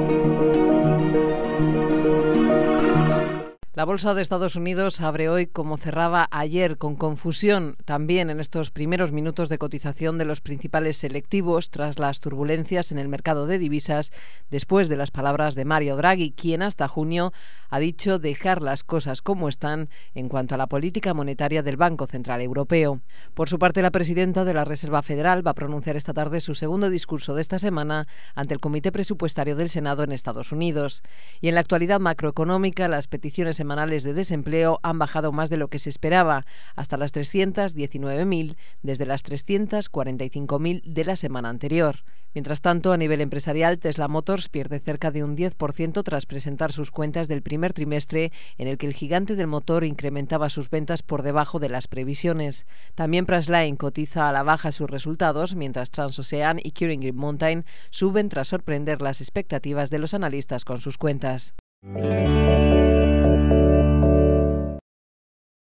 La bolsa de Estados Unidos abre hoy como cerraba ayer, con confusión también en estos primeros minutos de cotización de los principales selectivos tras las turbulencias en el mercado de divisas después de las palabras de Mario Draghi, quien hasta junio ha dicho dejar las cosas como están en cuanto a la política monetaria del Banco Central Europeo. Por su parte, la presidenta de la Reserva Federal va a pronunciar esta tarde su segundo discurso de esta semana ante el Comité Presupuestario del Senado en Estados Unidos. Y en la actualidad macroeconómica, las peticiones semanales de desempleo han bajado más de lo que se esperaba, hasta las 319.000, desde las 345.000 de la semana anterior. Mientras tanto, a nivel empresarial, Tesla Motors pierde cerca de un 10% tras presentar sus cuentas del primer trimestre, en el que el gigante del motor incrementaba sus ventas por debajo de las previsiones. También Priceline cotiza a la baja sus resultados, mientras Transocean y Keurig Green Mountain suben tras sorprender las expectativas de los analistas con sus cuentas.